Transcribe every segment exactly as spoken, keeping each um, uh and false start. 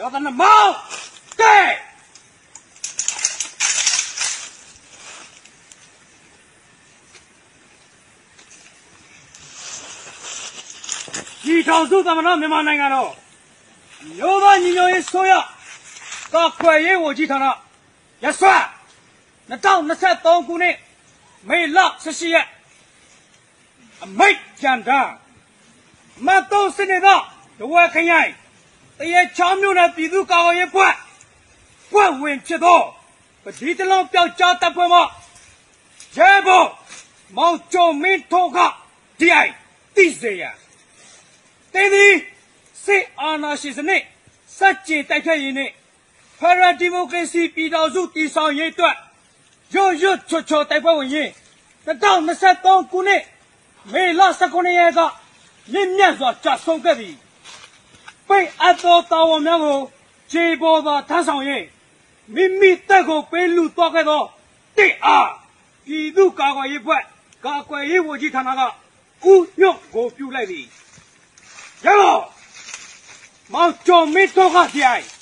要咱那毛对。ဒီထောင်စုသမ္မတမြန်မာနိုင်ငံတော်မျိုးသားညီညွတ်ရေးဆိုရကာကွယ်ရေးဝန်ကြီးဌာနရစွာ၂၀၂၃ခုနှစ်မေလ၁၈ရက်အမိတ်ကြံတာမတ်သုံးစနစ်သောတဝက်ခရိုင်တရေချောင်းမြို့နယ်ပြည်သူ့ကာကွယ်ရေးဖွဲ့ဖွဲ့ဝင်ဖြစ်သောပတိတလုံးပျောက်ကြားတပ်ဖွဲ့မှရဲဘော်မောင်ကျော်မင်းထွန်းကဒီအိုင်တိစေရန်တင်းသည်စစ်အာဏာရှင်စနစ်စัจကျင်တိုက်ခိုက်ရေးနှင့်ဖက်ဒရယ်ဒီမိုကရေစီပြည်ထောင်စုတည်ဆောက်ရေးအတွက်ရွတ်ရွတ်ချွတ်ချော်တိုက်ပွဲဝင်ရင်း၂၀၂၃ခုနှစ်မေလ၁၉ရက်ကမြင့်မြတ်စွာကြာဆုံးခဲ့သည်ပိတ်အပ်သောတာဝန်များကိုခြေပေါ်သာထမ်းဆောင်၍မိမိတပ်ကိုပေးလူသွားခဲ့သောတစ်အားပြည်သူ့ကာကွယ်ရေးဖွဲ့ကာကွယ်ရေးဝန်ကြီးဌာနကဥညွတ်ကိုပြုလိုက်သည်ရတော့မောင်ကျော်မင်းတို့ကကြိုင်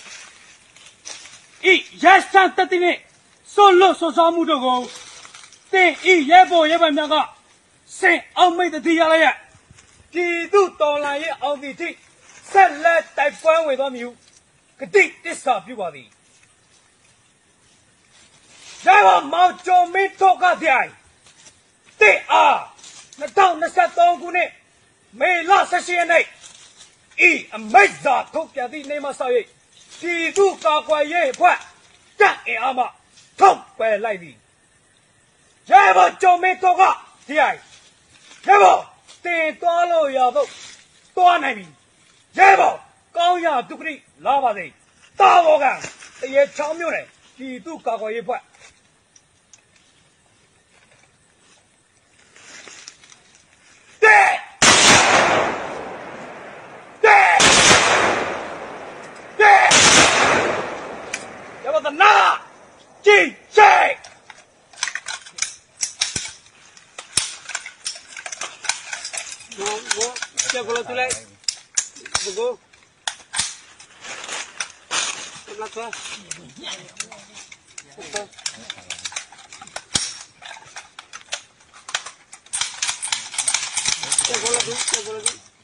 ဤရက်စံတတိနဲ့ဆွလို့ဆွဆောမှုတို့ကိုတင်ဤရဲဘော်ရဲဘက်များကစင်အောင်မိတ်တတိရလိုက်ရပြည်သူတော်လှန်ရေးအောင်သည့်ထိဆက်လက်တိုက်ပွဲဝင်သောမျိုးဂတိတစ္ဆာပြုပါသည်ရတော့မောင်ကျော်မင်းတို့ကကြိုင်တစ်အား၂၀၂၃ခုနှစ်မေလ၁၈ရက်နေ့ဤအမိတ်စာထုတ်ပြန်သည့်နေ့မှစ၍ပြည်သူ့ကာကွယ်ရေးအဖွဲ့တပ်အင်အားမှထုတ်ပယ်လိုက်သည်ရဲဘော်ကျော်မင်းတို့ကဒီအိုင်ရဲဘော်တင်သွားလို့ရတော့သွားနိုင်ပြီရဲဘော်ကောင်းရဒုက္ခတိလာပါစေတာဘောကတရေချောင်းမြို့နယ်ပြည်သူ့ကာကွယ်ရေးအဖွဲ့Kalau tu leh, buku, sebelah tu. Kalau tu, kalau tu.